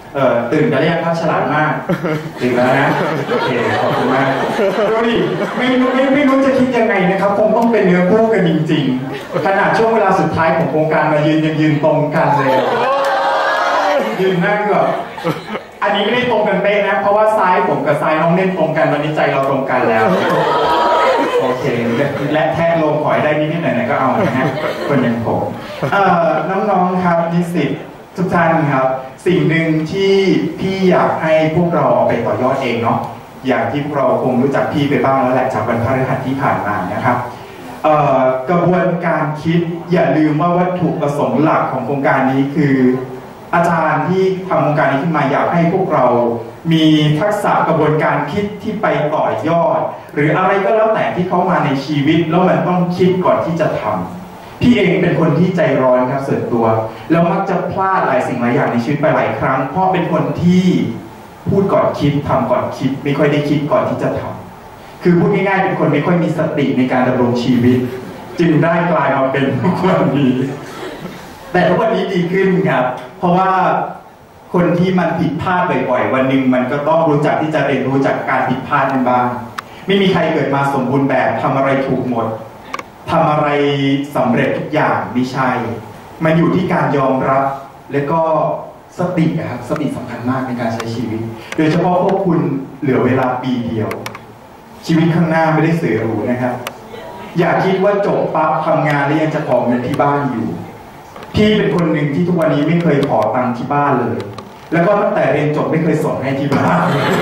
ตื่นกันหรือยังครับฉลาดมากตื่นแล้วนะโอเคขอบคุณมากดูดิไม่รู้จะคิดยังไงนะครับคงต้องเป็นเนื้อคู่กันจริงๆขนาดช่วงเวลาสุดท้ายของโครงการมายังยืนตรงกันเลยยืนนั่งแบบอันนี้ไม่ได้ตรงกันเป๊ะนะเพราะว่าซ้ายผมกับซ้ายน้องเล่นตรงกันตอนนี้ใจเราตรงกันแล้วโอเคและแทะลงขอยได้นิดๆหน่อยๆก็เอานะฮะคนอย่างผมน้องๆครับนิสิตทุกท่านครับสิ่งหนึ่งที่พี่อยากให้พวกเราไปต่อยอดเองเนาะอย่างที่พวกเราคงรู้จักพี่ไปบ้างแล้วแหละจากวันพฤหัสที่ผ่านมานะครับกระบวนการคิดอย่าลืมว่าวัตถุประสงค์หลักของโครงการนี้คืออาจารย์ที่ทำโครงการนี้ขึ้นมาอยากให้พวกเรามีทักษะกระบวนการคิดที่ไปต่อยอดหรืออะไรก็แล้วแต่ที่เข้ามาในชีวิตแล้วมันต้องคิดก่อนที่จะทำพี่เองเป็นคนที่ใจร้อนครับส่วนตัวแล้วมักจะพลาดหลายสิ่งหลายอย่างในชีวิตไปหลายครั้งเพราะเป็นคนที่พูดก่อนคิดทำก่อนคิดไม่ค่อยได้คิดก่อนที่จะทำคือพูดง่ายๆเป็นคนไม่ค่อยมีสติในการดำรงชีวิตจึงได้กลายมาเป็นทุกวันนี้แต่ทุกวันนี้ดีขึ้นครับเพราะว่าคนที่มันผิดพลาดบ่อยๆวันหนึ่งมันก็ต้องรู้จักที่จะเรียนรู้จากการผิดพลาดนั้นบ้างไม่มีใครเกิดมาสมบูรณ์แบบทำอะไรถูกหมดทำอะไรสำเร็จทุกอย่างไม่ใช่มันอยู่ที่การยอมรับและก็สติครับสติสำคัญมากในการใช้ชีวิตโดยเฉพาะพวกคุณเหลือเวลาปีเดียวชีวิตข้างหน้าไม่ได้เสือหรูนะครับอย่าคิดว่าจบปั๊บทำงานแล้วยังจะขอเงินที่บ้านอยู่พี่เป็นคนหนึ่งที่ทุกวันนี้ไม่เคยขอตังค์ที่บ้านเลยแล้วก็ตั้งแต่เรียนจบไม่เคยส่งให้ที่บ้าน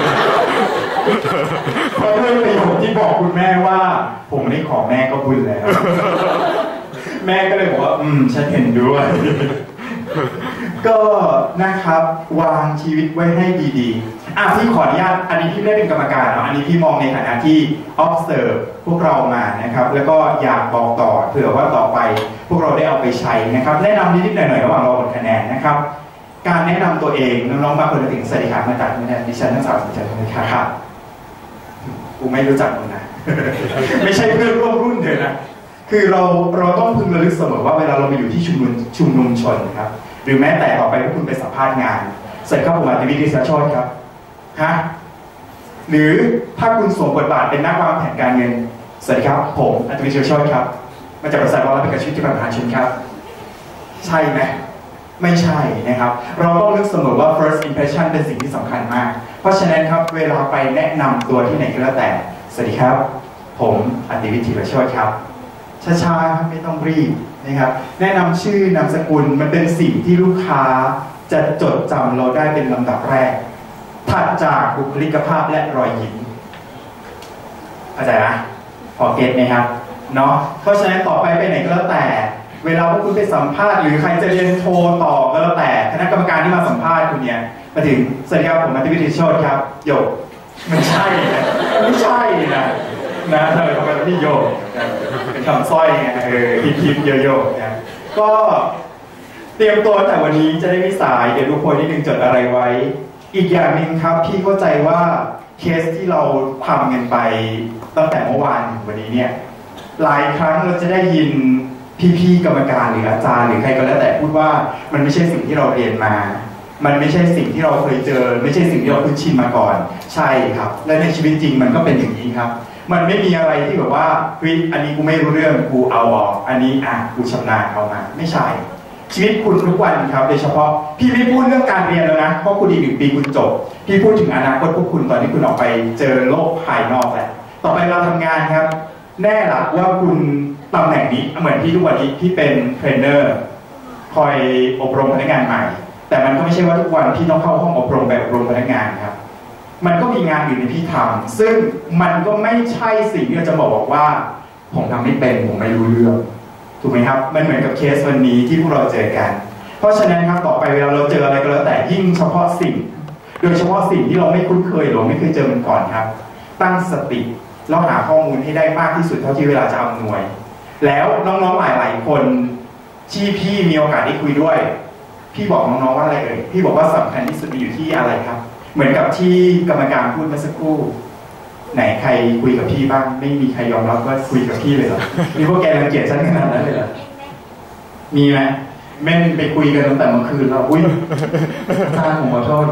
เพราะด้วยประโยคที่บอกคุณแม่ว่าผมไม่ขอแม่ก็บุญแล้วแม่ก็เลยบอกว่าฉันเห็นด้วยก็นะครับวางชีวิตไว้ให้ดีๆพี่ขออนุญาตอันนี้พี่ไม่ได้เป็นกรรมการเนาะอันนี้พี่มองในฐานะที่ observe พวกเรามานะครับแล้วก็อยากบอกต่อเผื่อว่าต่อไปพวกเราได้เอาไปใช้นะครับแนะนำนิดๆหน่อยๆระหว่างรอผลคะแนนนะครับการแนะนำตัวเองน้องๆบางคนถึงสวัสดีครับมาจากดิฉันทั้งสามสนใจไหมครับกูไม่รู้จักมึงนะ ไม่ใช่เพื่อนร่วมรุ่นเธอนะคือเราต้องพึงระลึกเสมอว่าเวลาเราไปอยู่ที่ชุมนุมชนครับหรือแม้แต่ต่อไปถ้าคุณไปสัมภาษณ์งานเสร็จครับผมอาจจะมีดิสชอตครับฮะหรือถ้าคุณสวมบทบาทเป็นนักวางแผนการเงินสวัสดีครับผมอาจจะมีดิสชอตครับมาจากบริษัทวอลล์เป็นกับชีวิตที่ประธานชนครับใช่ไหมไม่ใช่นะครับเราต้องนึกเสมอว่า first impression เป็นสิ่งที่สำคัญมากเพราะฉะนั้นครับเวลาไปแนะนำตัวที่ไหนก็แล้วแต่สวัสดีครับผมอติวิทย์ ธีรโชติครับช้าๆไม่ต้องรีบนะครับแนะนำชื่อนามสกุลมันเป็นสิ่งที่ลูกค้าจะจดจำเราได้เป็นลำดับแรกถัดจากบุคลิกภาพและรอยยิ้มเข้าใจนะพอเก็ตไหมครับเนาะเพราะฉะนั้นต่อไปไหนก็แล้วแต่เวลาพวกคุณไปสัมภาษณ์หรือใครจะเรียนโทต่อก็แล้วแต่คณะกรรมการที่มาสัมภาษณ์คุณเนี่ยมาถึงสวัสดีครับผมอติวิทย์ ธีรโชติครับโยกไม่ใช่ไม่ใช่นะเลยทำไมพี่โยกเป็นคำสร้อยไงฮิปโยกนะก็เตรียมตัวแต่วันนี้จะได้ไม่สายเดี๋ยวทุกคนนิดนึงจดอะไรไว้อีกอย่างหนึ่งครับพี่เข้าใจว่าเคสที่เราทำกันไปตั้งแต่เมื่อวานถึงวันนี้เนี่ยหลายครั้งเราจะได้ยินพี่ๆกรรมการหรืออาจารย์หรือใครก็แล้วแต่พูดว่ามันไม่ใช่สิ่งที่เราเรียนมามันไม่ใช่สิ่งที่เราเคยเจอไม่ใช่สิ่งที่เราคุ้นชินมาก่อนใช่ครับและในชีวิตจริงมันก็เป็นอย่างนี้ครับมันไม่มีอะไรที่แบบว่าเฮ้ยอันนี้กูไม่รู้เรื่องกูเอาออกอันนี้กูชำนาญเอามาไม่ใช่ชีวิตคุณทุกวันครับโดยเฉพาะพี่ไม่พูดเรื่องการเรียนแล้วนะเพราะคุณอีก1 ปีคุณจบพี่พูดถึงอนาคตพวกคุณตอนที่คุณออกไปเจอโลกภายนอกแหละต่อไปเราทำงานครับแน่ละว่าคุณตำแหน่งนี้เหมือนที่ทุกวันนี้ที่เป็นเทรนเนอร์คอยอบรมพนักงานใหม่แต่มันก็ไม่ใช่ว่าทุกวันที่ต้องเข้าห้องอบรมแบบอบรมพนักงานครับมันก็มีงานอื่นในพี่ทำซึ่งมันก็ไม่ใช่สิ่งที่เราจะบอกว่าผมทำไม่เป็นผมไม่รู้เรื่องถูกไหมครับมันเหมือนกับเคสวันนี้ที่พวกเราเจอกันเพราะฉะนั้นครับต่อไปเวลาเราเจออะไรก็แล้วแต่ยิ่งเฉพาะสิ่งโดยเฉพาะสิ่งที่เราไม่คุ้นเคยหรือไม่เคยเจอมันก่อนครับตั้งสติแล้วหาข้อมูลให้ได้มากที่สุดเท่าที่เวลาจะอำนวยแล้วน้องๆหลายๆคนที่พี่มีโอกาสได้คุยด้วยพี่บอกน้องๆว่าอะไรพี่บอกว่าสำคัญที่สุดอยู่ที่อะไรครับเหมือนกับที่กรรมการพูดเมื่อสักครู่ไหนใครคุยกับพี่บ้างไม่มีใครยอมรับว่าคุยกับพี่เลยเหรอนี่พวกแกรังเกียจฉันขนาดนั้นเลยเหรอมีไหมแม่นไปคุยกันตั้งแต่เมื่อคืนแล้วอุ้ยอาจารย์ผมขอโทษ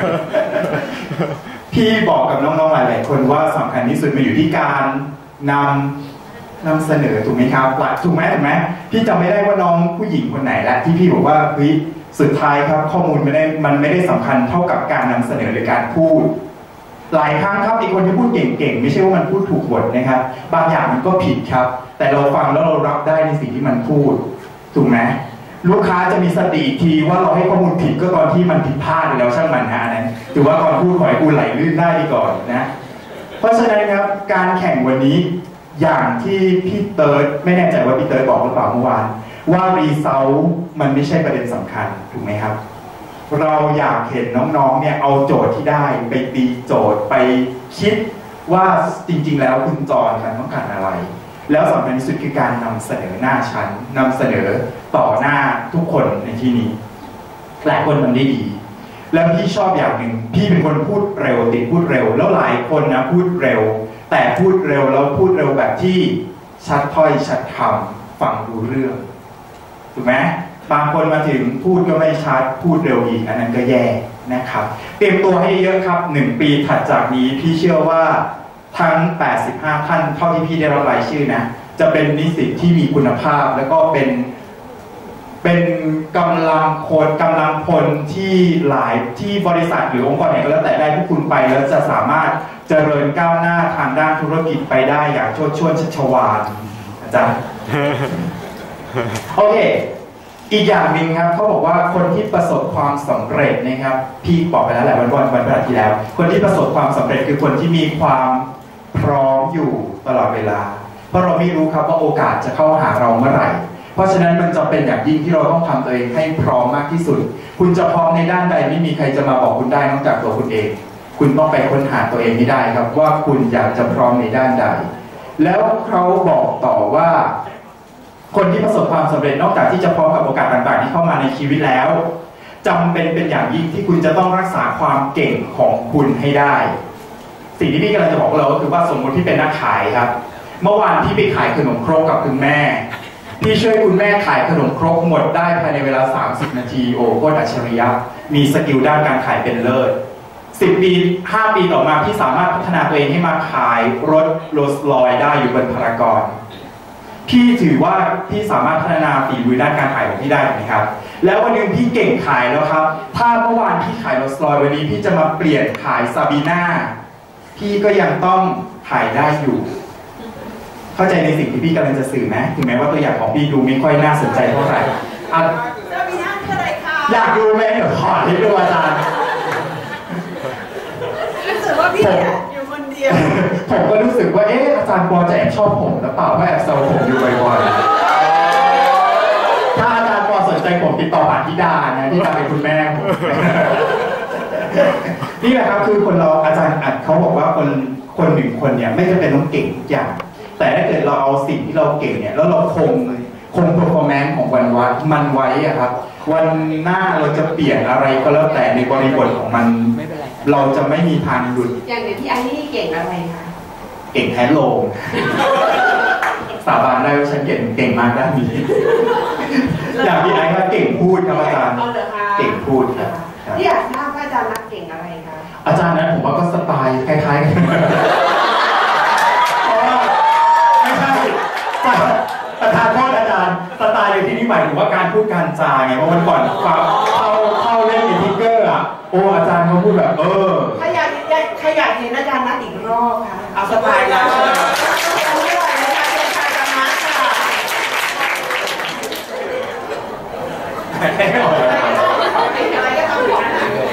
พี่บอกกับน้องๆหลายๆคนว่าสำคัญที่สุดมันอยู่ที่การนำเสนอถูกไหมครับถูกไหมพี่จำไม่ได้ว่าน้องผู้หญิงคนไหนแหละที่พี่บอกว่าเฮ้ยสุดท้ายครับข้อมูลมันไม่ได้สำคัญเท่ากับการนำเสนอหรือการพูดหลายครั้งครับอีกคนที่พูดเก่งๆไม่ใช่ว่ามันพูดถูกบทนะครับบางอย่างมันก็ผิดครับแต่เราฟังแล้วเรารับได้ในสิ่งที่มันพูดถูกไหมลูกค้าจะมีสติทีว่าเราให้ข้อมูลผิดก็ตอนที่มันผิดพลาดไปแล้วช่างมันนะนั้นถือว่าก่อนพูดขอให้กูไหลลื่นได้ดีก่อนนะเพราะฉะนั้นครับการแข่งวันนี้อย่างที่พี่เติร์ดไม่แน่ใจว่าพี่เติร์ดบอกหรือเปล่าเมื่อวานว่ารีเซลมันไม่ใช่ประเด็นสำคัญถูกไหมครับเราอยากเห็นน้องๆเนี่ยเอาโจทย์ที่ได้ไปตีโจทย์ไปคิดว่าจริงๆแล้วคุณจรมันต้องการอะไรแล้วสำคัญที่สุดคือการนำเสนอหน้าชั้นนำเสนอต่อหน้าทุกคนในที่นี้หลายคนทำได้ดีแล้วพี่ชอบอย่างหนึ่งพี่เป็นคนพูดเร็วติดพูดเร็วแล้วหลายคนนะพูดเร็วแต่พูดเร็วแล้วพูดเร็วแบบที่ชัดถ้อยชัดคำฟังรู้เรื่องถูกไหมบางคนมาถึงพูดก็ไม่ชัดพูดเร็วอีกอันนั้นก็แย่นะครับเตรียมตัวให้เยอะครับ1 ปีถัดจากนี้พี่เชื่อว่าทั้ง85ท่านเท่าที่พี่ได้รับรายชื่อนะจะเป็นนิสิตที่มีคุณภาพแล้วก็เป็นกำลังพลที่หลายที่บริษัทหรือองค์กรไหนก็แล้วแต่ได้พวกคุณไปแล้วจะสามารถเจริญก้าวหน้าทางด้านธุรกิจไปได้อย่างโชติช่วงชัชวาลอาจารย์โอเคอีกอย่างหนึ่งครับเขาบอกว่าคนที่ประสบความสำเร็จนะครับพี่บอกไปแล้วแหละวันพฤหัสที่แล้วคนที่ประสบความสำเร็จคือคนที่มีความพร้อมอยู่ตลอดเวลาเพราะเราไม่รู้ครับว่าโอกาสจะเข้าหาเราเมื่อไหร่เพราะฉะนั้นมันจะเป็นอย่างยิ่งที่เราต้องทำตัวเองให้พร้อมมากที่สุดคุณจะพร้อมในด้านใดไม่มีใครจะมาบอกคุณได้นอกจากตัวคุณเองคุณต้องไปค้นหาตัวเองให้ได้ครับว่าคุณอยากจะพร้อมในด้านใดแล้วเขาบอกต่อว่าคนที่ประสบความสำเร็จนอกจากที่จะพร้อมกับโอกาสต่างๆที่เข้ามาในชีวิตแล้วจำเป็นอย่างยิ่งที่คุณจะต้องรักษาความเก่งของคุณให้ได้สิ่งที่พี่กำลังจะบอกเราก็คือว่าสมมติที่เป็นนักขายครับเมื่อวานพี่ไปขายขนมครกกับคุณแม่พี่ช่วยคุณแม่ขายขนมครกหมดได้ภายในเวลา30 นาทีโอ้โคตรอัจฉริยะมีสกิลด้านการขายเป็นเลิศ10 ปี 5 ปีต่อมาพี่สามารถพัฒนาตัวเองให้มาขายรถโรลส์รอยซ์ได้อยู่บนพารากอนพี่ถือว่าพี่สามารถพัฒนาฝีมือด้านการขายของพี่ได้ไหมครับแล้ววันหนึ่งพี่เก่งขายแล้วครับถ้าเมื่อวานพี่ขายโรลส์รอยซ์วันนี้พี่จะมาเปลี่ยนขายซาบีน่าพี่ก็ยังต้องขายได้อยู่เข้าใจในสิ่งที่พี่กำลังจะสื่อไหมถึงแม้ว่าตัวอย่างของพี่ดูไม่ค่อยน่าสนใจเท่าไหร่ซาบีน่าคืออะไรคะอยากดูไหมเดี๋ยวขอให้ดูอาจารย์รู้สึกว่าพี่อยู่คนเดียวผมก็รู้สึกว่าอาจารย์ปอจะแอบชอบผมหรือเปล่าว่าแอบแซวผมอยู่บ่อยๆถ้าอาจารย์ปอสนใจผมติดต่อผ่านธิดานะธิดาเป็นคุณแม่ผมนี่แหละครับคือคนเราอาจารย์อัดเขาบอกว่าคนหนึ่งคนเนี่ยไม่จำเป็นต้องเก่งทุกอย่างแต่ถ้าเกิดเราเอาสิ่งที่เราเก่งเนี่ยแล้วเราคง performance ของมันไว้อะครับวันหน้าเราจะเปลี่ยนอะไรก็แล้วแต่ในบริบทของมันเราจะไม่มีทางหลุดอย่างเดี๋ยวพี่ไอ้นี่เก่งอะไรคะเก่งแทนโลงสาบานได้ว่าฉันเก่งมากด้านนี้อย่างพี่ไอ้ก็เก่งพูดครับอาจารย์เก่งพูดครับที่อยากทราบว่าอาจารย์นักเก่งอะไรคะอาจารย์นั้นผมว่าก็สไตล์คล้ายๆกันประธานโทษอาจารย์สไตล์ในที่นี้หมายถึงว่าการพูดการจาไงเพราะวันก่อนเข้าเล่นทิกเกอร์อ่ะโอ้อาจารย์เขาพูดแบบใครอยากเห็นอาจารย์นัดอีกรอบค่ะเอาสบายแล้วไม่ไหวแล้วค่ะอาจารย์นัดค่ะไม่ออกอะไรก็ทำหมด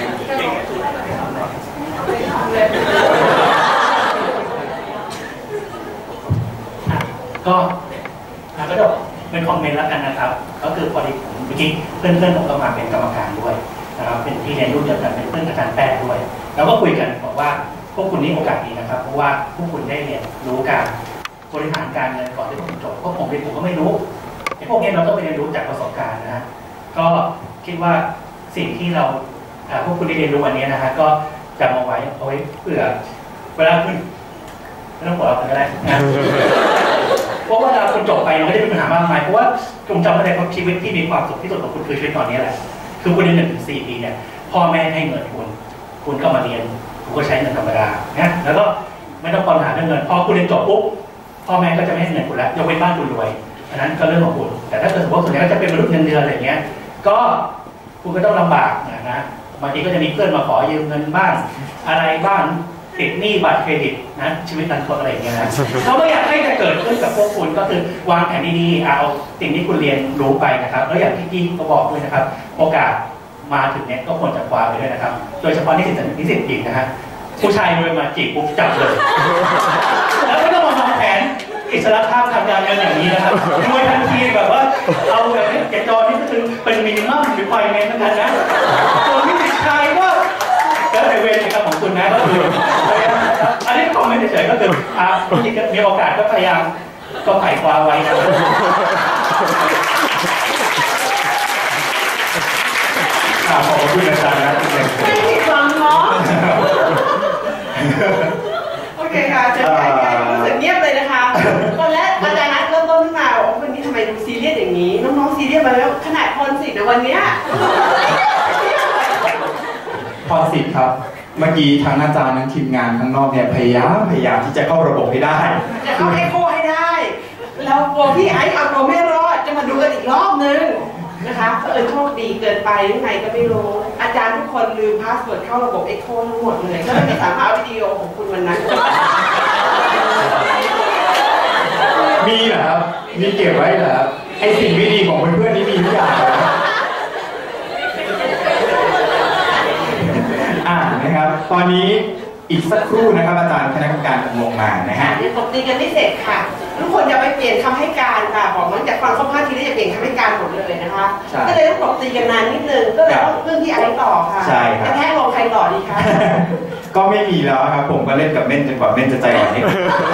ก็เดี๋ยวเป็นคอมเมนต์แล้วกันนะครับก็คือพอดีผมเมื่อกี้เพื่อนๆผมก็มาเป็นกรรมการด้วยนะครับเป็นที่เรียนรุ่นเดียวกันเป็นเพื่อนอาจารย์แป้งด้วยแล้วก็คุยกันบอกว่าพวกคุณนี่โอกาสดีนะครับเพราะว่าพวกคุณได้เรียนรู้การบริหารการเงินก่อนที่ผมจบเพราะผมก็ไม่รู้ไอ้พวกนี้เราต้องไปเรียนรู้จากประสบการณ์นะฮะก็คิดว่าสิ่งที่เราพวกคุณได้เรียนรู้วันนี้นะฮะก็จำเอาไว้เผื่อเวลาคุณไม่ต้องหัวเราะกันก็ได้นะเพราะว่าเวลาคุณจบไปมันไม่ได้มีปัญหามากมายเพราะว่าผมจำได้ว่าชีวิตที่มีความสุขที่สุดของคุณคือชีวิตตอนนี้แหละคือคุณเรียน1-4 ปีเนี่ยพ่อแม่ให้เงินคุณก็มาเรียนคุณก็ใช้เงินธรรมดานะแล้วก็ไม่ต้องปัญหาเรื่องเงินพอคุณเรียนจบปุ๊บพ่อแม่ก็จะไม่ให้เงินคุณแล้วยกเว้นบ้านคุณรวยอันนั้นก็เรื่องของคุณแต่ถ้าเกิดสมมติว่าส่วนใหญ่ก็จะเป็นมนุษย์เงินเดือนอะไรเงี้ยก็คุณก็ต้องลำบากนะบางทีก็จะมีเพื่อนมาขอยืมเงินบ้างอะไรบ้างติดหนี้บัตรเครดิตนะชีวิตการทดอะไรอย่างเงี้ยนะเขาไม่อยากให้เกิดขึ้นกับพวกคุณก็คือวางแผนดีๆเอาสิ่งที่คุณเรียนรู้ไปนะครับแล้วอย่างที่พี่ก็บอกด้วยนะครับโอกาสมาถึงเนี้ยก็ควรจะคว้าไปด้วยนะครับโดยเฉพาะนิสิตหญิงนะฮะผู้ชายรวยมาจีบปุ๊บจับเลยแล้วไม่ต้องมาวางแผนอิสระภาพทางการเงินอย่างนี้นะครับรวยทันทีแบบว่าเอาแบบนี้เก็บจอนี่ก็คือเป็นมินิมัมหรือไฟแนนซ์นะครับนะส่วนนิสิตชายก็แล้วแต่เวรนะครับของคุณนะก็คืออันนี้คอมเมนต์เฉยๆก็คือมีโอกาสก็พยายามก็ไขคว้าไว้นะขอบคุณอาจารย์นะไม่ผิดหวังเนาะโอเคค่ะจะรู้สึกเงียบเลยนะคะตอนแรกอาจารย์นัทเริ่มต้นขึ้นมาบอกว่าวันนี้ทำไมดูซีเรียสอย่างนี้น้องๆซีเรียสมาแล้วขนาดพรสิทธิ์ในวันนี้พรสิทธิ์ครับเมื่อกี้ทั้งอาจารย์ทั้งทีมงานข้างนอกเนี่ยพยายามที่จะเข้าระบบให้ได้จะเข้าเอ็กโคให้ได้แล้วกลัวพี่ไอ้เอาตัวไม่รอดจะมาดูกันอีกรอบนึงนะคะโชคดีเกินไปหรือไงก็ไม่รู้อาจารย์ทุกคนลืมพาสเวิร์ดเข้าระบบเอ็กโคทั้งหมดเลยก็เลยไม่สามารถเอาวิดีโอของคุณวันนั้นมีเหรอครับมีเก็บไว้เหรอไอสิ่งไม่ดีของเพื่อนๆนี่มีทุกอย่างนะครับตอนนี้อีกสักครู่นะครับอาจารย์คณะกรรมการลงมานะฮะตบตีกันไม่เสร็จค่ะทุกคนจะไปเปลี่ยนคำให้การค่ะบอกมันจากฟังข้อพาดทีนี้จะเปลี่ยนคำให้การหมดเลยนะคะก็เลยต้องตบตีกันนานนิดนึงก็เลยต้องเรื่องที่ไอ้ต่อค่ะใช่ครับแค่ลงใครต่อดีคะก็ไม่มีแล้วครับผมก็เล่นกับเม่นจนกว่าเม่นจะใจอ่อนนี่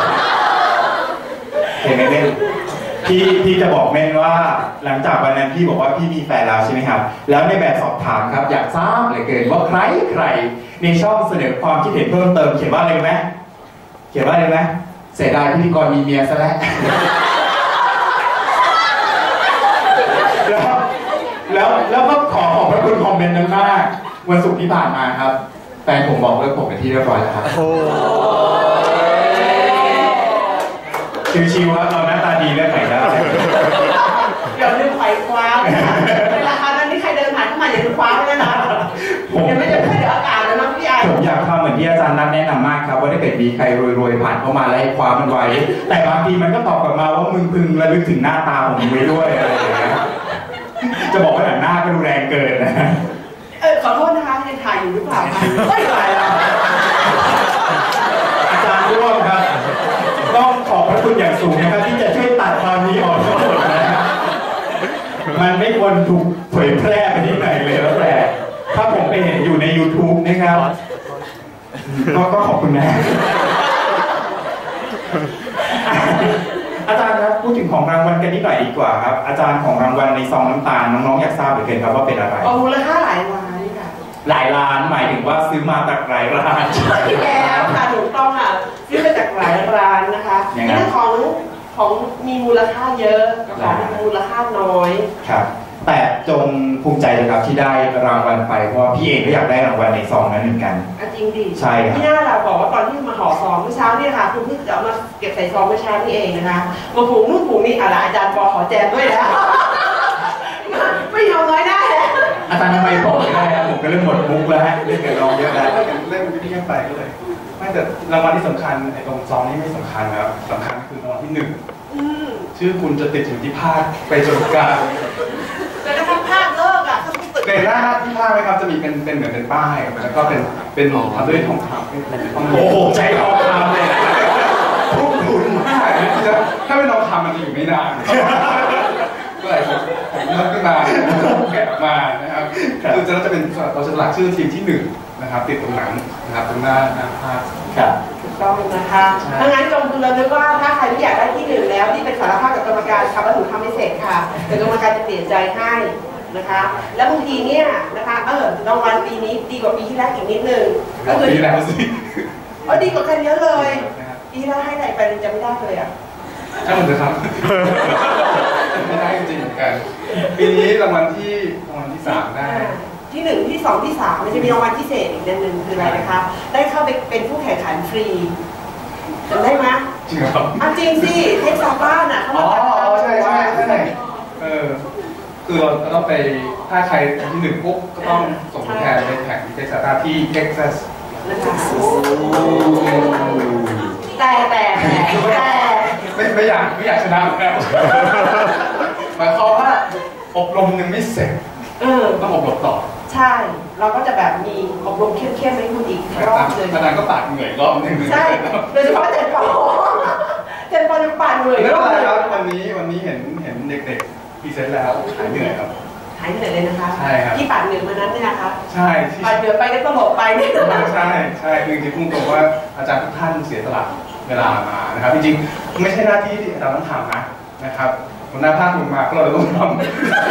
เห็นไหมเม่นพี่จะบอกเม่นว่าหลังจากวันนั้นพี่บอกว่าพี่มีแฟนแล้วใช่ไหมครับแล้วในแบบสอบถามครับอยากทราบเหลือเกินว่าใครในช่องเสนอความคิดเห็นเพิ่มเติมเขียนว่าอะไรไหมเขียนว่าอะไรไหมเสียดายพิธีกรมีเมียซะแล้วก็ขอบพระคุณคอมเมนต์นั้นมากวันศุกร์ที่ผ่านมาครับแฟนผมบอกเลิกผมเป็นที่เรียบร้อยแล้วครับชิวๆครับเราหน้าตาดีเรื่องไหนได้อย่าลืมไขคว้าเวลาครั้งนี้ใครเดินผ่านเข้ามาอย่าลืมคว้าไว้นะยังไม่จะเดี๋ยวอากาศนะพี่ไอผมอยากทำเหมือนที่อาจารย์นัทแนะนำมากครับว่าถ้าเกิดมีใครรวยๆผ่านเข้ามาไล่คว้ามันไว้แต่บางทีมันก็ตอบกลับมาว่ามึงพึงระลึกถึงหน้าตาผมไว้ด้วยอะไรอย่างเงี้ยจะบอกว่าหน้าก็ดูแรงเกินนะขอโทษนะคะยังถ่ายอยู่หรือเปล่าไม่ถ่ายแล้วอาจารย์ร่วมครับต้องขอบพระคุณอย่างสูงนะครับที่จะช่วยตัดความนี้ออกทั้งหมดนะครับมันไม่ควรถูกเผยแพร่ไปที่ไหนเลยแล้วแต่ถ้าผมไปเห็นอยู่ใน YouTube นะครับก็ขอบคุณนะอาจารย์ครับพูดถึงของรางวัลกันนิดหน่อยดีกว่าครับอาจารย์ของรางวัลในซองน้ำตาลน้องๆอยากทราบเหลือเกินครับว่าเป็นอะไรมูลค่าหลายล้านค่ะหลายล้านหมายถึงว่าซื้อมาจากหลายร้านใช่แล้วค่ะถูกต้องค่ะซื้อมาจากหลายร้านนะคะเรื่องของมีมูลค่าเยอะของมีมูลค่าน้อยครับแต่จงภูมิใจนะครับที่ได้รางวัลไปเพราะพี่เองก็อยากได้รางวัลในซองนั้นเหมือนกันจริงดิใช่ครับที่น่าเราบอกว่าตอนที่มาห่อซองเมื่อเช้าเนี่ยค่ะคุณเพิ่งจะเอามาเก็บใส่ซองเมื่อเช้านี่เองนะคะมาผูกนู่นผูกนี่อะไรอาจารย์ปอขอแจมด้วยนะไม่ยอมน้อยได้อาจารย์ทำไมบอกไม่ได้ครับผมก็เริ่มหมดมุกแล้วฮะเล่นกับน้องเยอะแล้วเล่นวิทยาไปก็เลยไม่แต่รางวัลที่สำคัญไอ้ตรงซองนี้ไม่สำคัญครับสำคัญคือรางวัลที่1ชื่อคุณจะติดอยู่ที่ภาคไปจนกลางแต่ถ้าภาคเลิกอ่ะในหน้าที่ภาคไหมครับจะมีเป็นเหมือนเป็นป้ายแล้วก็เป็นทำด้วยทองคำโอ้โหใจทองคำเลยทุกทุนมากถ้าเป็นทองคำมันจะอยู่ไม่นานก็เลยผมเลือกขึ้นมาแกะออกมานะครับคือจะเป็นเราจะหลักชื่อทีมที่1นะครับติดตรงนั้นนะครับตรงหน้าภาพครับถูกต้องนะคะดังนั้นจงพึงระลึกว่าถ้าใครที่อยากได้ที่1แล้วที่เป็นสารภาพกับกรรมการค่ะว่าถูกทำไม่เสร็จค่ะแต่กรรมการจะเปลี่ยนใจให้นะคะแล้วบางทีเนี่ยนะคะรางวัลปีนี้ดีกว่าปีที่แล้วอีกนิดนึงก็คือดีแล้วสิดีกว่ากันเยอะเลยปีแล้วให้ไหนไปจะไม่ได้เลยอ่ะถ้ามันจะทำไม่ได้จริงๆเหมือนกันปีนี้รางวัลที่3ได้ที่1ที่2ที่3มันจะมีรางวัลพิเศษอีกหนึ่งคืออะไรนะคะได้เข้าไปเป็นผู้แข่งขันฟรีจำได้ไหมจริงครับจริงสิเทคซาบ้านอ่ะเขาใช่คือเราต้องไปถ้าใครที่1ปุ๊บก็ต้องส่งตัวแทนไปแข่งที่เท็กซัสที่เท็กซัสแต่ไม่อยากชนะแล้วหมายความว่าอบรมยังไม่เสร็จต้องอบรมต่อใช่เราก็จะแบบมีอบรมเข้มๆให้คุณอีกรอบเลยอาจารย์ก็ปาดเหนื่อยรอบนึงใช่โดยเฉพาะเจนปอจะปาดเหนื่อยไม่เป็นไรครับวันนี้เห็นเด็กๆพรีเซนต์แล้วหายเหนื่อยครับหายเหนื่อยเลยนะคะใช่ครับที่ปาดเหนื่อยมานั้นเนี่ยนะคะใช่ปาดเหนื่อยไปก็ตลบไปเนี่ยใช่คือจริงๆพุ่งตรงว่าอาจารย์ทุกท่านเสียสละเวลามานะครับจริงๆไม่ใช่หน้าที่ที่อาจารย์ต้องทำนะครับคนหน้าภาคลงมาก็เราต้องทำ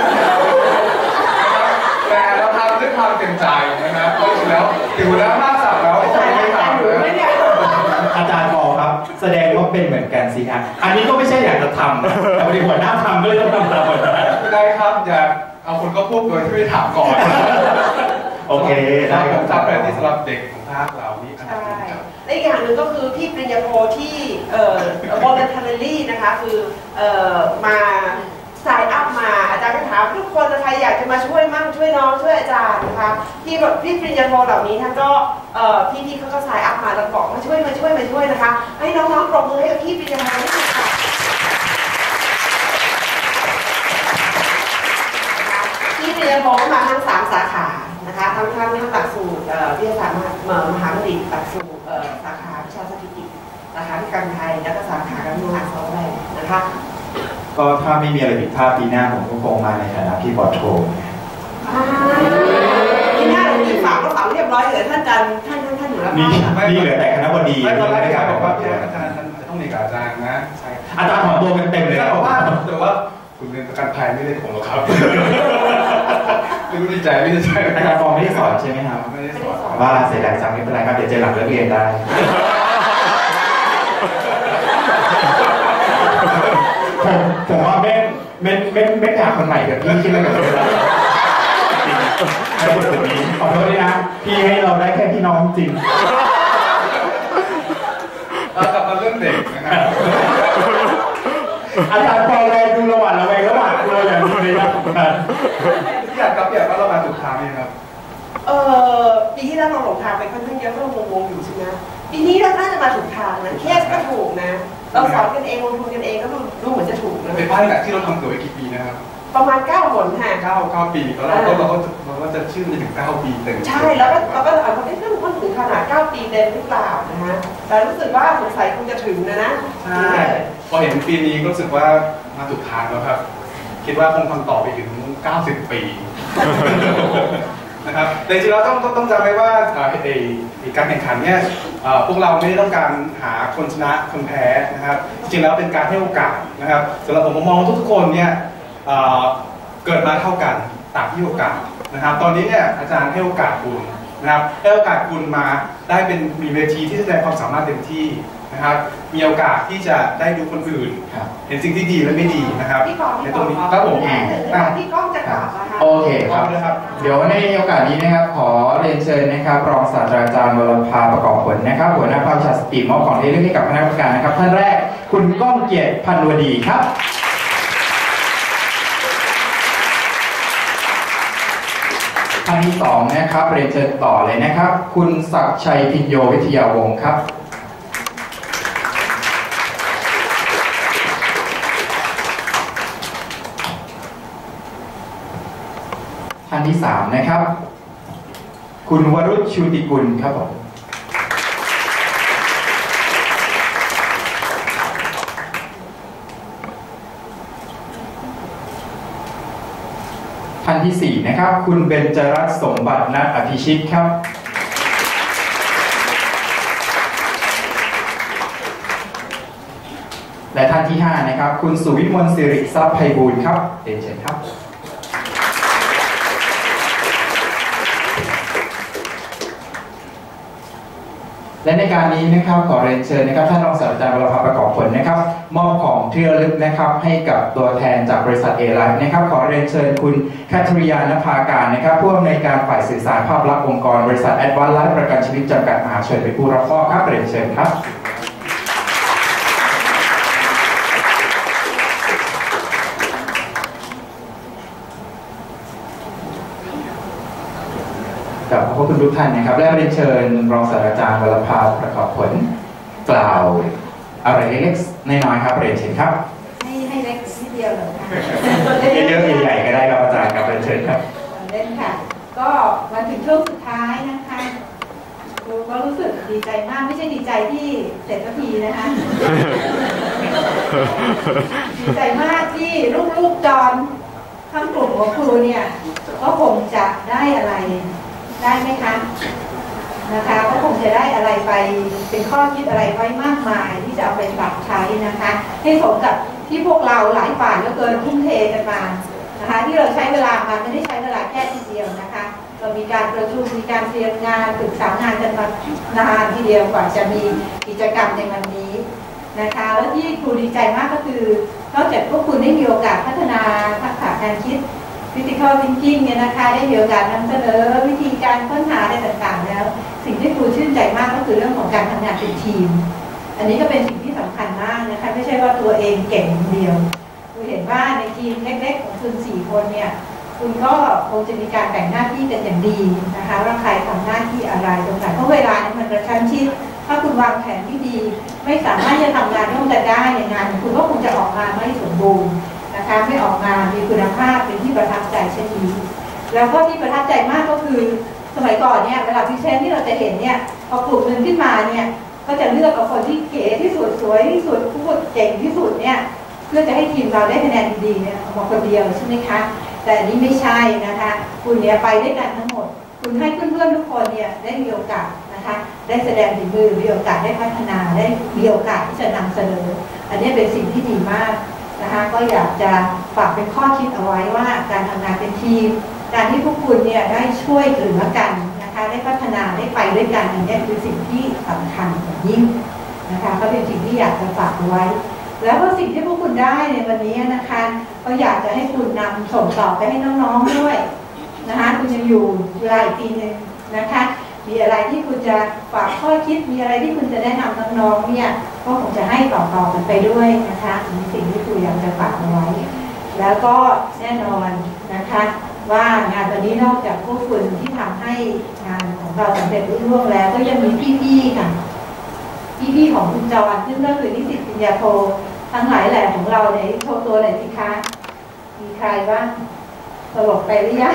แต่เราทำด้วยความเต็มใจนะครับเพราะฉะนั้นแล้วถึงหัวหน้าภาคสั่งแล้วก็ไม่ทำเลยอาจารย์บอกครับแสดงว่าเป็นเหมือนกันสิฮะอันนี้ก็ไม่ใช่อยากจะทำแต่พอดีหัวหน้าทำก็เลยต้องทำตามหัวหน้าได้ครับอย่าเอาคนก็พูดโดยที่ไม่ถามก่อนโอเคได้ผมทำแผนที่สำหรับเด็กของภาคเรานี่ใช่และอีกอย่างหนึ่งก็คือพี่ปริญญาโทที่voluntarily นะคะคือมาสายอัพมาอาจารย์ก็ถามทุกคนนะคะอยากจะมาช่วยมั่งช่วยน้องช่วยอาจารย์นะคะพี่ปริญญาโทเหล่านี้ท่านก็พี่เขาก็สายอัพมาแล้วบอกมาช่วยนะคะให้น้องๆปรบมือให้กับพี่ปริญญาโทด้วยค่ะพี่ปริญญาโทก็มาทั้ง3สาขานะคะทั้งหลักสูตรวิทยาศาสตร์มหาบัณฑิตหลักสูตรสาขาวิชาสถิติสาขาวิการไทยและก็สาขาการบริหารซอฟต์แวร์นะคะก็ถ้าไม่มีอะไรผิดพลาดปีหน้าผมก็คงมาในฐานะพี่บอสโชว์ปีหน้าเรามีฝากก็ฝากเรียบร้อยเลยท่านอาจารย์ท่านอยู่แล้วนี่เหลือแต่คณะบดีไม่ตอนแรกอาจารย์บอกว่าอาจารย์จะต้องมีกับอาจารย์นะใช่อาจารย์ถอนตัวกันเต็มเลยบอกว่าคุณเรียนประกันภัยไม่ได้ผมหรอกครับไม่รู้ดีใจไม่ดีใจอาจารย์ฟองไม่ได้สอนใช่ไหมครับไม่ได้สอนว่าเสียดายจังไม่เป็นไรครับเดี๋ยวเจอหลังเลิกเรียนได้ผมว่าไม่อยากคนใหม่กับพี่คิดไม่กับคนละในบทนี้ขอโทษด้วยนะพี่ให้เราได้แค่พี่น้องจริงเรากลับมาเรื่องเด็กนะครับอาจารย์พอเราดูระหว่างกลัวอย่างนี้เลยครับอยากว่าเรามาถูกทางไหมครับปีที่แล้วเราหลงทางไปค่อนข้างเยอะเพราะเรางงอยู่ใช่ไหมปีนี้เราน่าจะมาถูกทางนะเคสก็ถูกนะเราสอนกันเองลงทุนกันเองก็ดูเหมือนจะถูกนะเป็นป้ายแบบที่เราทำตัวไว้กี่ปีนะครับประมาณ9 หนค่ะ 9 ปีแล้วเราก็จะชื่อมันถึง9 ปีเต็มใช่แล้วก็เราก็ถามว่าเรื่องมันถึงขนาด9 ปีเต็มหรือเปล่านะฮะแต่รู้สึกว่าสงสัยคงจะถึงนะใช่พอเห็นปีนี้ก็รู้สึกว่ามาถูกทางแล้วครับคิดว่าคงทำต่อไปถึง90 ปีนะครับแต่จริงๆเราต้องจำไว้ว่าการแข่งขันเนี่ยพวกเราไม่ได้ต้องการหาคนชนะคนแพ้นะครับจริงๆแล้วเป็นการให้โอกาสนะครับสำหรับผมมองทุกคนเนี่ยเกิดมาเท่ากันต่างที่โอกาสนะครับตอนนี้เนี่ยอาจารย์ให้โอกาสคุณนะครับให้โอกาสคุณมาได้มีเวทีที่แสดงความสามารถเต็มที่นะครับมีโอกาสที่จะได้ดูคนอื่นเห็นสิ่งที่ดีและไม่ดีนะครับในตรงนี้ครับผมพี่ก้องจะกล่าวนะคะโอเคครับเดี๋ยวในโอกาสนี้นะครับขอเรียนเชิญนะครับรองศาสตราจารย์วรภาประกอบผลนะครับหัวหน้าภาควิชาสตรีมอบของที่ระลึกให้กับคณะกรรมการนะครับท่านแรกคุณก้องเกียรติพันวดีครับท่านที่2นะครับเรียนเชิญต่อเลยนะครับคุณศักดิ์ชัยพิญโยวิทยาวงศ์ครับท่านที่3นะครับคุณวรุษชูติกุลครับผมท่านที่4นะครับคุณเบญจรัตน์สมบัติณอภิชิตครับและท่านที่5นะครับคุณสุวิมลสิริทรัพย์ไพบูลย์ครับเรียนเชิญครับและในการนี้นะครับขอเรียนเชิญนะครับท่านรองศาสตราจารย์วรภาประกอบผลนะครับมอบของที่ระลึกนะครับให้กับตัวแทนจากบริษัทเอไลฟ์นะครับขอเรียนเชิญคุณแคทริยานภาการนะครับผู้อำนวยการฝ่ายสื่อสารภาพลักษณ์องค์กรบริษัทแอดวานซ์ไลฟ์ประกันชีวิตจำกัดมหาชนเป็นผู้รับมอบครับเรียนเชิญครับกับขอบคุณทุกท่านนะครับและเรียนเชิญรองศาสตราจารย์วรภาประกอบผลกล่าวอะไรเล็กๆน้อยๆครับเรียนเชิญครับให้เล็กนิดเดียวเหรอคะเยอะๆใหญ่ๆก็ได้ครับอาจารย์ครับเรียนเชิญครับเล่นค่ะก็มาถึงช่วงสุดท้ายนะคะก็รู้สึกดีใจมากไม่ใช่ดีใจที่เสร็จสักทีนะคะดีใจมากที่ลูกๆจอนทั้งกลุ่มของครูเนี่ยก็คงจะได้อะไรได้ไหมคะนะคะก็คงจะได้อะไรไปเป็นข้อคิดอะไรไว้มากมายที่จะเอาไปปรับใช้นะคะให้สมกับที่พวกเราหลายฝ่ายเหลือเกินทุ่มเทกันมานะคะที่เราใช้เวลามาไม่ได้ใช้เวลาแค่ทีเดียวนะคะเรามีการประชุมมีการเตรียมงานปรึกษางานกันมานานทีเดียวกว่าจะมีกิจกรรมในวันนี้นะคะแล้วที่ครูดีใจมากก็คือนอกจากพวกคุณได้มีโอกาสพัฒนาทักษะการคิดcritical thinking เนี่ยนะคะได้มีโอกาสนำเสนอวิธีการค้นหาอะไรต่างๆแล้วสิ่งที่ครูชื่นใจมากก็คือเรื่องของการทำงานเป็นทีมอันนี้ก็เป็นสิ่งที่สำคัญมากนะคะไม่ใช่ว่าตัวเองเก่งคนเดียวคุณเห็นว่าในทีมเล็กๆของคุณ4 คนเนี่ยคุณก็คงจะมีการแบ่งหน้าที่กันอย่างดีนะคะว่าใครทำหน้าที่อะไรตรงไหนเพราะเวลานี้มันกระชั้นชิดถ้าคุณวางแผนที่ดีไม่สามารถจะทำงานร่วมกันได้ในงานคุณก็คงจะออกมาไม่สมบูรณ์นะคะไม่ออกมามีคุณภาพเป็นที่ประทับใจเช่นนี้แล้วก็ที่ประทับใจมากก็คือสมัยก่อนเนี่ยเวลาพรีเซนต์ที่เราจะเห็นเนี่ยพอกลุ่มหนึ่งขึ้นมาเนี่ยก็จะเลือกเอาคนที่เก๋ที่สุดสวยที่สุดพูดเก่งที่สุดเนี่ยเพื่อจะให้ทีมเราได้คะแนนดีๆเนี่ยออกมาคนเดียวใช่ไหมคะแต่อันนี้ไม่ใช่นะคะคุณเนี่ยไปด้วยกันทั้งหมดคุณให้เพื่อนๆทุกคนเนี่ยได้มีโอกาสนะคะได้แสดงฝีมือมีโอกาสได้พัฒนาได้มีโอกาสที่จะนำเสนออันนี้เป็นสิ่งที่ดีมากนะคะก็อยากจะฝากเป็นข้อคิดเอาไว้ว่าการทำงานเป็นทีมการที่พวกคุณเนี่ยได้ช่วยเหลือกันนะคะได้พัฒนาได้ไปด้วยกันอันนี้คือสิ่งที่สำคัญอย่างยิ่งนะคะก็เป็นสิ่งที่อยากจะฝากเอาไว้แล้วก็สิ่งที่พวกคุณได้ในวันนี้นะคะก็อยากจะให้คุณนำส่งต่อไปให้น้องๆด้วยนะคะคุณยังอยู่เวลาอีกปีนึงนะคะมีอะไรที่คุณจะฝากข้อคิดมีอะไรที่คุณจะแนะนำน้องๆเนี่ยก็คงจะให้ต่อๆกันไปด้วยนะคะมีสิ่งที่ครูอยากจะฝากเอาไว้แล้วก็แน่นอนนะคะว่างานวันนี้นอกจากพวกคุณที่ทำให้งานของเราสำเร็จรุ่งเรืองแล้วก็ยังมีพี่ๆค่ะพี่ๆของคุณจรซึ่งก็คือนิสิตปริญญาโททั้งหลายแหล่ของเราในโชว์ตัวหน่อยสิคะมีใครบ้างตลกไปหรือยัง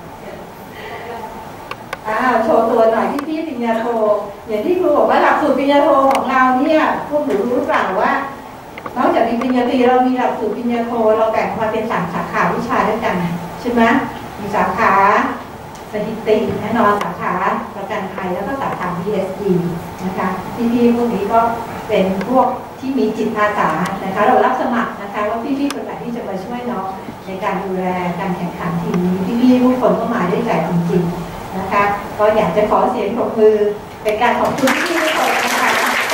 โชว์ตัวหน่อยพี่ปริญญาโทอย่างที่ครูบอกว่าหลักสูตรปริญญาโทของเราเนี่ยพวกหนูรู้หรือเปล่าว่านอกจากมีปริญญาตรีเรามีหลักสูตรปริญญาโทเราแบ่งมาเป็น3 สาขาวิชาด้วยกันใช่ไหมมีสาขาสถิติแน่นอนสาขาประกันภัยแล้วก็สาขา BSD นะคะพี่ๆพวกนี้ก็เป็นพวกที่มีจิตอาสานะคะเรารับสมัครนะคะว่าพี่ๆคนไหนที่จะมาช่วยน้องในการดูแลการแข่งขันทีมนี้พี่ๆทุกคนก็มาด้วยใจจริงๆนะคะก็อยากจะขอเสียงปรบมือเป็นการขอบคุณพี่ทุกคนนะคะ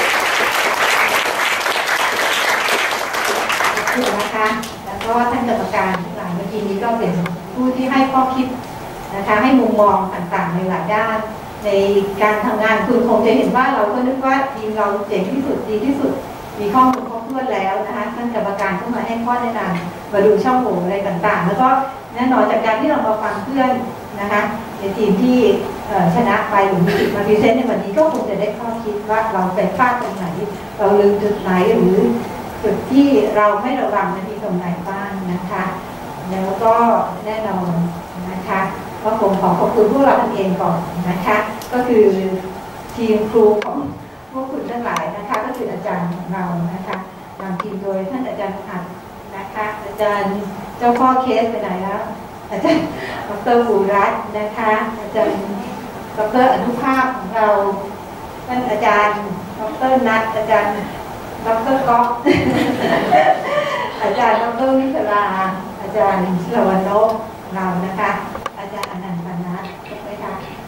นะคะแล้วก็ท่านกรรมการหลังเมื่อกี้นี้ก็เป็นผู้ที่ให้ข้อคิดนะคะให้มุมมองต่างๆในหลายด้านในการทำงานคุณคงจะเห็นว่าเราก็นึกว่าทีมเราเจ๋งที่สุดดีที่สุดมีข้อมูลครบถ้วนแล้วนะคะท่านกรรมการก็มาให้ข้อแนะนำมาดูช่องโหว่อะไรต่างๆแล้วก็แน่นอนจากการที่เรามาฟังเพื่อนนะคะในทีมที่ชนะไปหรือมีสิทธิ์มาพรีเซนต์ในวันนี้ก็คงจะได้ข้อคิดว่าเราไปพลาดตรงไหนเราลืมจุดไหนหรือจุดที่เราไม่ระวังมันมีตรงไหนบ้างนะคะแล้วก็แน่นอนนะคะก็คงขอบคุณพวกเราเองก่อนนะคะก็คือทีมครูของพวกคุณทั้งหลายนะคะก็คืออาจารย์ของเรานะคะนำทีมโดยท่านอาจารย์อัดนะคะอาจารย์เจ้าพ่อเคสไปไหนแล้วอาจารย์ดร.บุรัตน์นะคะอาจารย์ดร.อนุภาพของเราท่านอาจารย์ดร.นัทอาจารย์ดร.ก๊อกอาจารย์ดร.วิศราอาจารย์ชลวรรณเรานะคะอาจารย์อนันต์ปนัสใช่ไหมคะแ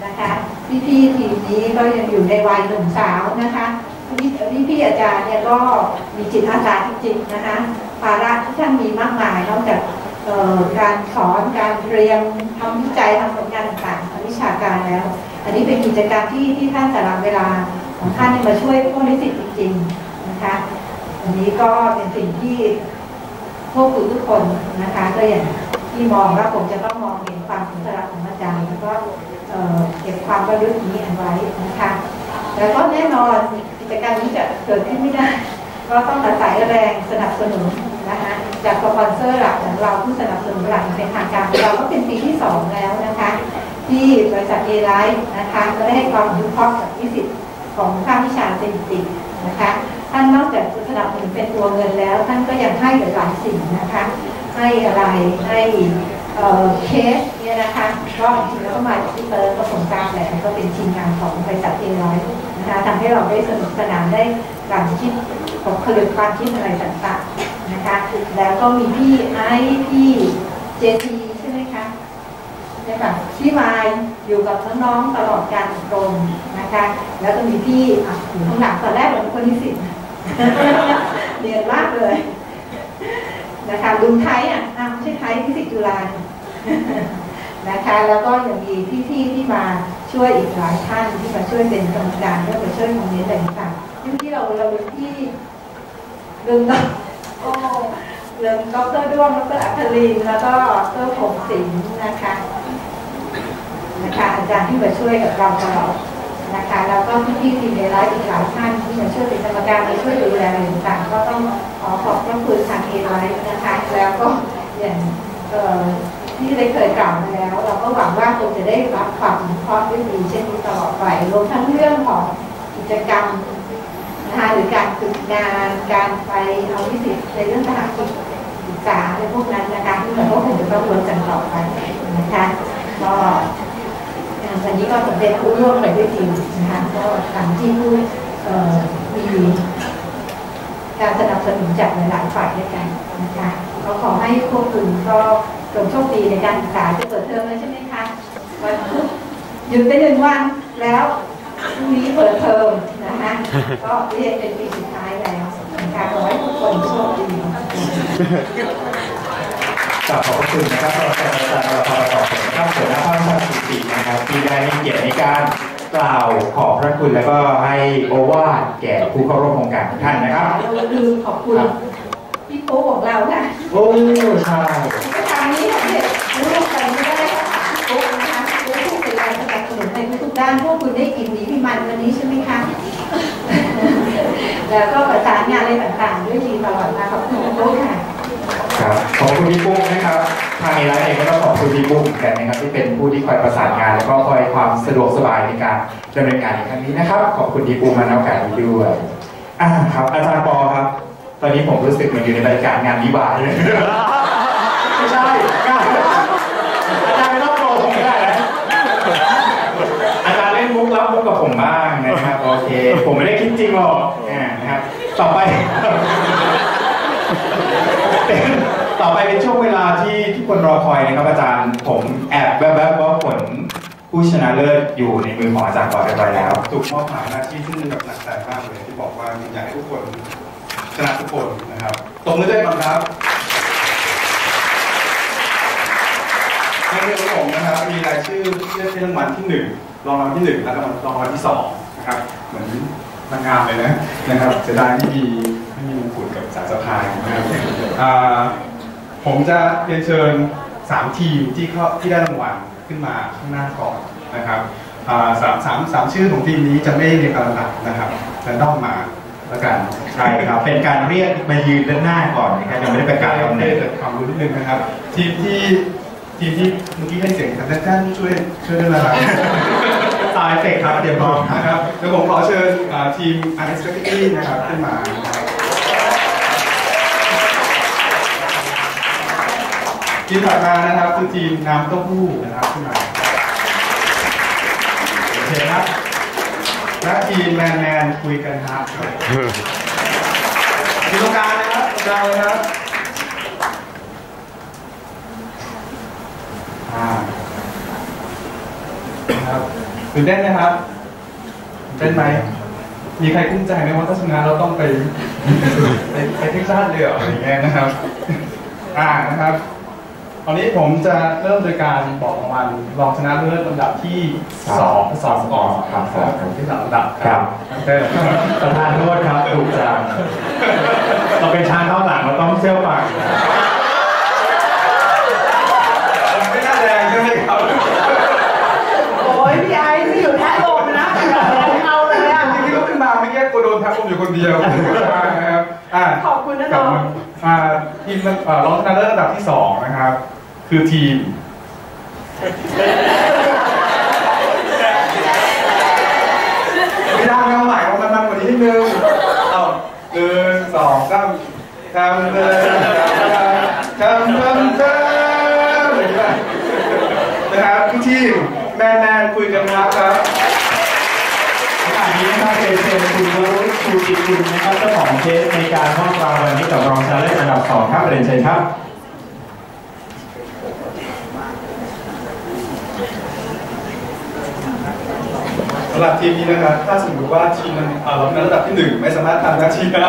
นะคะพี่ๆทีมนี้ก็ยังอยู่ในวัยหนุ่มสาวนะคะพี่อาจารย์เนี่ยก็มีจิตอาสาจริงๆนะคะภาระที่ท่านมีมากมายนอกจากการสอนการเรียนทำวิจัยทำผลงานต่างๆทางวิชาการแล้วอันนี้เป็นกิจกรรมที่ท่านสละเวลาของท่านมาช่วยพวกนิสิตจริงๆนะคะอันนี้ก็เป็นสิ่งที่พวกคุณทุกคนนะคะก็อย่างที่มองว่าผมจะต้องมองเห็นความสุนทรของอาจารย์แล้วก็เก็บความประยุกต์นี้เอาไว้นะคะแล้วก็แน่นอนกิจกรรมนี้จะเกิดขึ้นไม่ได้ก็ต้องอาศัยแรงสนับสนุนนะคะจากสปอนเซอร์หลักของเราผู้สนับสนุนหลักเป็นทางการเราก็เป็นปีที่2แล้วนะคะที่บริษัทเอไลท์นะคะก็ได้ให้ความอนุเคราะห์กับนิสิตของภาควิชาสถิตินะคะท่านนอกจากสนับสนุนเป็นตัวเงินแล้วท่านก็ยังให้หลายสิ่งนะคะให้อะไรให้เคสเนี่ยนะคะก็จริงๆแล้วก็มาจากที่เติร์ก็สงการแหละก็เป็นทีมงานของบริษัทเอไลท์นะคะทำให้เราได้สนุกสนานได้การคิดของผลิตความคิดอะไรต่างๆนะคะแล้วก็มีพี่ไอพี่เจทีใช่ไหมคะเนี่ยค่ะพี่มายอยู่กับน้องๆตลอดการอบรมนะคะแล้วก็มีพี่อยู่ข้างหลังตอนแรกเป็นคนนิสิตเรียนมากเลยนะคะลุงไทยไม่ใช่ไทยนิสิตจุฬานะคะแล้วก็ยังมีพี่ๆที่มาช่วยอีกหลายท่านที่มาช่วยเป็นกรรมการแล้วมาช่วยคอมเมนต์อะไรต่างๆที่เราเป็นที่เรื่องเรื่องดร.ด้วงดร.อัครินทร์แล้วก็ดร.พงศิลป์นะคะอาจารย์ที่มาช่วยกับเราตลอดนะคะแล้วก็พี่ๆทีมเอไลท์อีกหลายท่านที่มาช่วยเป็นกรรมการมาช่วยดูแลอะไรต่างๆก็ต้องขอบพระคุณทางเอไลท์นะคะแล้วก็อย่างที่ได้เคยกล่าวมาแล้วเราก็หวังว่าคงจะได้รับความอนุเคราะห์ด้วยดีเช่นนี้ตลอดไปรวมทั้งเรื่องของกิจกรรมนะคะหรือการฝึกงานการไปเอาวิสิตในเรื่องสถานศึกษาในพวกนั้นนะคะที่เราก็คงจะต้องร่วมกันต่อไปนะคะก็วันนี้ก็ผมเป็นผู้ร่วมไปด้วยทีมนะคะก็ทางที่ผู้มีการสนับสนุนจากหลายฝ่ายด้วยกันนะคะก็ขอให้พวกคุณก็จงโชคดีในการศึกษาจะเปิดเทอมแล้วใช่ไหมคะวันพุธหยุดไป1 วันแล้วพรุ่งนี้เปิดเทอมนะคะก็เรียนเป็นปีสุดท้ายแล้วนะคะขอให้ทุกคนโชคดีขอบคุณนะครับสำหรับการจัดการประกอบของข้าวเสนาภาพชาติสถิตินะครับที่ได้ให้เกียรติในการกล่าวขอบพระคุณแล้วก็ให้โอวาทแก่ผู้เข้าร่วมโครงการทุกท่านนะครับเราลืมขอบคุณพี่โป๊ของเราค่ะโอ้ใช่ทางนี้ค่ะเนี่ยร่วมกันไม่ได้ค่ะพี่โป๊นะคะผู้เป็นการสนับสนุนในทุกด้านพวกคุณได้กินดีพี่มันวันนี้ใช่ไหมคะแล้วก็ประสานงานอะไรต่างๆด้วยดีตลอดมาขอบคุณพี่โป๊ค่ะครับขอบคุณพี่ปุ้งนะครับทางนี้แล้วเองก็ต้องขอบคุณพี่ปุ้งเหมือนกันนะครับที่เป็นผู้ที่คอยประสานงานแล้วก็คอยความสะดวกสบายในการดำเนินการในครั้งนี้นะครับขอบคุณพี่ปุ้งมาในโอกาสนี้ด้วยครับอาจารย์ปอครับตอนนี้ผมรู้สึกเหมือนอยู่ในบรรยากาศงานวิวาห์เลยไม่ใช่อาจารย์ไม่ต้องโปรผมไม่ได้นะอาจารย์เล่นมุกรับมุกกับผมบ้างนะครับโอเคผมไม่ได้คิดจริงหรอกนะครับต่อไปเป็นช่วงเวลาที่ทุกคนรอคอยนะครับอาจารย์ผมแอบแวบๆว่าผลผู้ชนะเลิศอยู่ในมือของอาจารย์ก่อนเรียบร้อยแล้วถูกมอบหมายหน้าที่ซึ่งแบบหนักใจมากเลยที่บอกว่าอยากให้ทุกคนชนะทุกคนนะครับตบมือด้วยก่อนครับในเรื่องของผมนะครับมีรายชื่อเลือกให้รางวัลที่1รองรางวัลที่1แล้วก็รางวัลที่2นะครับเหมือนนางงามเลยนะครับเสียดายไม่มีมงกุฎกับสายสะพายนะครับผมจะเรียนเชิญ3 ทีมที่ได้รางวัลขึ้นมาข้างหน้าก่อนนะครับสามชื่อของทีมนี้จะไม่เรียงลำดับนะครับจะด้อมมาแล้วกันใช่ครับเป็นการเรียกมายืนด้านหน้าก่อนนะครับยังไม่ได้ประกาศตำแหน่งเกิดความรู้นิดนึงนะครับทีมที่เมื่อกี้ให้เสียงครับท่านช่วยด้วยนะครับตายเฟกครับเดี๋ยวพร้อมนะครับเดี๋ยวผมขอเชิญทีม Unexpectedly นะครับขึ้นมาทีมถัดมานะครับคือทีมน้ำเต้าหู้นะครับขึ้นมาโอเคครับและทีมแมนคุยกันครับทีมตรงกลางนะครับตรงกลางเลยครับครับตื่นเต้นไหมครับเต้นไหมมีใครกุ้มใจไหมว่าถ้าชนะเราต้องไปเท็กซัสเลยเหรออย่างเงี้ยนะครับนะครับตอนนี้ผมจะเริ่มโดยการบอกรางวัลรองชนะเลิศลำดับที่2ก่อนครับที่3ลำดับครับประธานโทษครับถูกจังเราเป็นชาญเท่าหลังเราต้องเชี่ยวปากไม่น่าแรงใช่ไหมครับโอ้ยพี่ไอ้ไม่อยู่แท้ลมนะเอาเลยอ่ะจริงๆก็ขึ้นมาไม่แค่กูโดนแทบผมอยู่คนเดียวนะครับขอบคุณนะน้องทีมรองชนะเลิศระดับที่2นะครับคือทีมไม่ได้ไม่เอาใหม่เอามันกว่านี้นิดนึงเอา1 2 3ทำเลยนะครับทุกทีมแมนคุยกันครับขณะนี้นะครับเชิญคุณวรุษชูจิตคุณนะครับเจ้าของเคสในการมอบรางวัลให้กับรองชนะเลิศอันดับ2ครับเรียนเชิญครับสำหรับทีมนี้นะครับถ้าสมมติว่าทีมมันระดับที่1ไม่สามารถทำหน้าที่ได้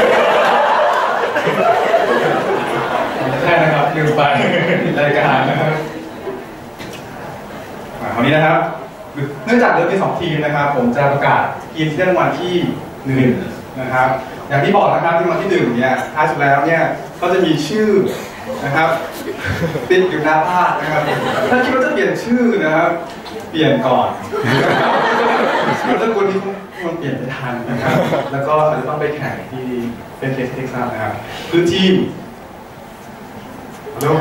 ใช่นะครับลืมไปรายการนะครับคราวนี้นะครับเนื่องจากเริ่มมี2ทีมนะครับผมจะประกาศทีมที่ได้รางวัลที่1นะครับอย่างที่บอกนะครับที่รางวัลที่1เนี่ยท้ายสุดแล้วเนี่ยก็จะมีชื่อนะครับติดอยู่หน้าภาพนะครับถ้าคิดว่าจะเปลี่ยนชื่อนะครับเปลี่ยนก่อนแล้วถ้าคนที่ควรเปลี่ยนไม่ทันนะครับแล้วก็อาจจะต้องไปแข่งที่เป็นเท็กซัสนะครับคือทีมดู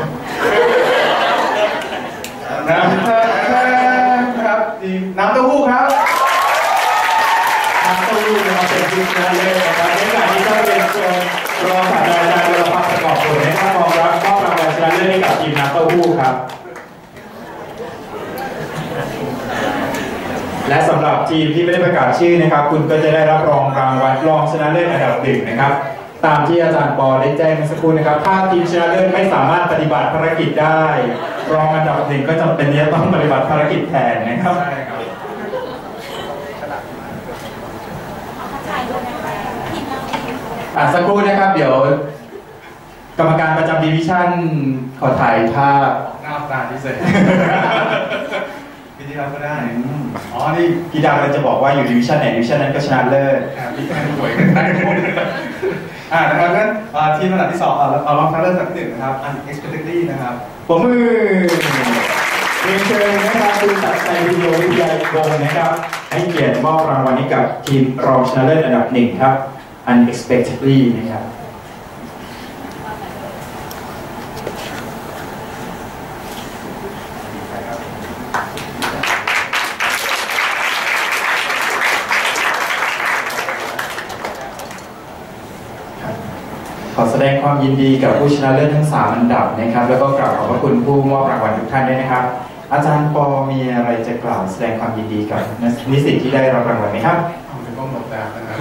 นะครับทีมน้ำเต้าหู้ครับน้ำเต้าหู้นะครับเป็นทีมชนะเลิศนะครับในขณะนี้ก็เป็นรองศาสตราจารย์วรพัฒน์ประกอบผลนะครับมอบรางวัลชนะเลิศให้กับทีมน้ำเต้าหู้ครับและสำหรับทีมที่ไม่ได้ประกาศชื่อนะครับคุณก็จะได้รับรางวัลรองชนะเลิศอันดับ1นะครับตามที่อาจารย์ปอได้แจ้งเมื่อสักครู่นะครับถ้าทีมชนะเลิศไม่สามารถปฏิบัติภารกิจได้รองอันดับ1ก็จำเป็นที่จะต้องปฏิบัติภารกิจแทนนะครับสักครู่นะครับเดี๋ยวกรรมการประจำดิวิชั่นขอถ่ายภาพหน้าตาพิเศษที่เราก็ได้นี่พี่ดาวจะบอกว่าอยู่ดิวิชั่นไหนดิวิชั่นนั้นก็ชนะเลิศพี่แข่งหวยกันได้ทุกคนนะครับงั้นทีมระดับที่2เราลองชนะเลิศอันดับที่1นะครับ unexpectedly นะครับผมมือเรียนเชิญนะครับคุณศักดิ์ชัยวิทยาวิทยาวงศ์นะครับให้เกียรติมอบรางวัลให้กับทีมรองชนะเลิศอันดับ1ครับ unexpectedly นะครับขอแสดงความยินดีกับผู้ชนะเลิศทั้ง3อันดับนะครับแล้วก็กราบขอบพระคุณผู้มอบรางวัลทุกท่านด้วยนะครับอาจารย์ปอมีอะไรจะกล่าวแสดงความยินดีกับนิสิตที่ได้รับรางวัลไหมครับเป็นก้องหมดแล้วนะครับ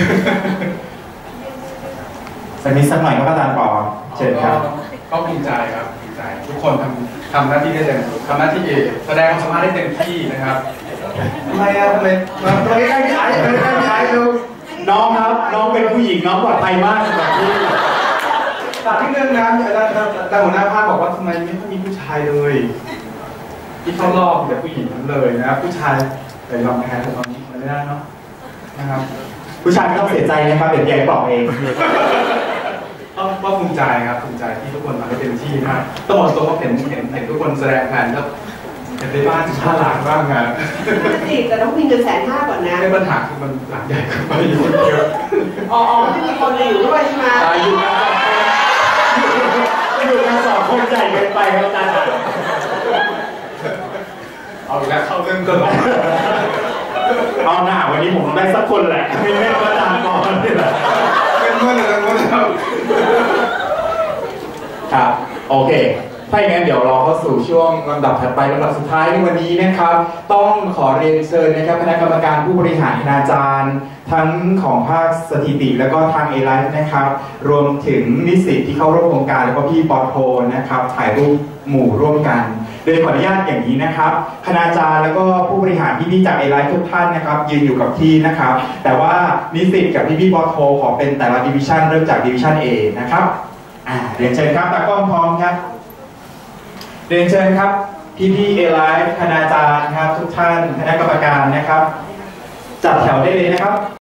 สักนิดสักหน่อยครับอาจารย์ปอเชิญครับก็ภูมิใจครับภูมิใจทุกคนทำหน้าที่ได้เต็มทำหน้าที่แสดงความสามารถได้เต็มที่นะครับทำไมมาใกล้ๆพี่ไอ้พี่ไอ้ดูน้องครับน้องเป็นผู้หญิงน้องปลอดภัยมากสำหรับพี่ตัดที่เรื่องนะแต่หัวหน้าภาคบอกว่าทำไมไม่ค่อยมีผู้ชายเลยที่เข้ารอบแต่ผู้หญิงทั้งเลยนะผู้ชายแต่ยอมแพ้ตอนนี้มันไม่ได้เนาะนะครับผู้ชายไม่ต้องเสียใจนะครับเดี๋ยวแกบอกเองก็ภูมิใจครับภูมิใจที่ทุกคนทำให้เต็มที่นะต้องบอกตรงว่าเห็นทุกคนแสดงแผนแล้วเห็นได้บ้าน5 หลังบ้างงานแต่ต้องวิ่ง150,000ก่อนนะในปัญหาคือมันหลังใหญ่ขึ้นไปอยู่เยอะไม่มีคนอยู่ด้วยใช่ไหมอยู่กัน2 คนใหญ่เกินไปครับอาจารย์เอาอีกแล้วเข้าเรื่องก่อนเอาหน้าวันนี้ผมได้สักคนแหละไม่ได้อาจารย์ก่อนนี่แหละเป็นเมื่อครับโอเคถ้าอย่างนั้นเดี๋ยวเราเข้าสู่ช่วงลำดับถัดไปลำดับสุดท้ายในวันนี้นะครับต้องขอเรียนเชิญนะครับคณะกรรมการผู้บริหารคณาจารย์ทั้งของภาคสถิติแล้วก็ทางA-Lifeนะครับรวมถึงนิสิตที่เข้าร่วมโครงการแล้วก็พี่ปอโทนะครับถ่ายรูปหมู่ร่วมกันโดยขออนุญาตอย่างนี้นะครับคณาจารย์แล้วก็ผู้บริหารพี่ๆจากA Lifeทุกท่านนะครับยืนอยู่กับที่นะครับ แต่ว่านิสิตกับพี่ๆบอโทขอเป็นแต่ละดิวิชั่นเริ่มจากดิวิชั่น A นะครับเรียนเชิญครับตากล้องพร้อมครับเรียนเชิญครับพี่ๆA Lifeคณาจารย์ครับทุกท่านคณะกรรมการนะครับจัดแถวได้เลยนะครับ